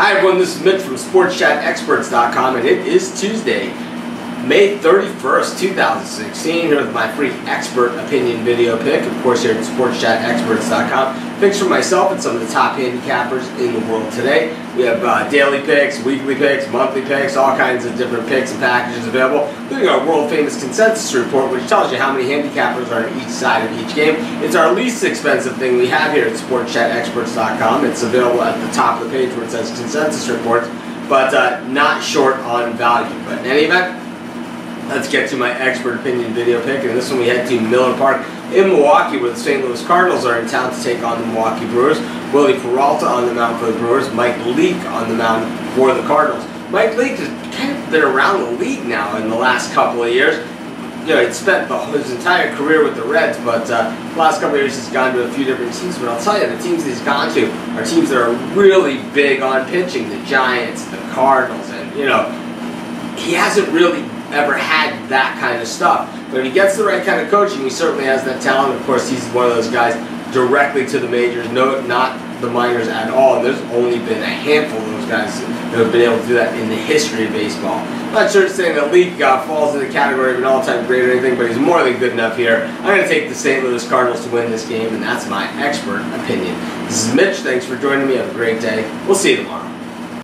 Hi everyone, this is Mitch from SportsChatExperts.com, and it is Tuesday, May 31st, 2016, here with my free expert opinion video pick, of course here at SportsChatExperts.com. Picks from myself and some of the top handicappers in the world today. We have daily picks, weekly picks, monthly picks, all kinds of different picks and packages available, including our world-famous consensus report, which tells you how many handicappers are on each side of each game. It's our least expensive thing we have here at SportsChatExperts.com. It's available at the top of the page where it says consensus reports, but not short on value. But in any event, let's get to my expert opinion video pick, and this one we head to Miller Park in Milwaukee, where the St. Louis Cardinals are in town to take on the Milwaukee Brewers. Willie Peralta on the mound for the Brewers, Mike Leake on the mound for the Cardinals. Mike Leake has kind of been around the league now in the last couple of years. You know, he'd spent his entire career with the Reds, but the last couple of years he's gone to a few different teams. But I'll tell you, the teams he's gone to are teams that are really big on pitching. The Giants, the Cardinals, and, you know, he hasn't really ever had that kind of stuff. But if he gets the right kind of coaching, he certainly has that talent. Of course, he's one of those guys directly to the majors, not the minors at all. And there's only been a handful of those guys that have been able to do that in the history of baseball. I'm not sure saying that Leake falls in the category of an all-time great or anything, but he's more than good enough here. I'm going to take the St. Louis Cardinals to win this game, and that's my expert opinion. This is Mitch. Thanks for joining me. Have a great day. We'll see you tomorrow.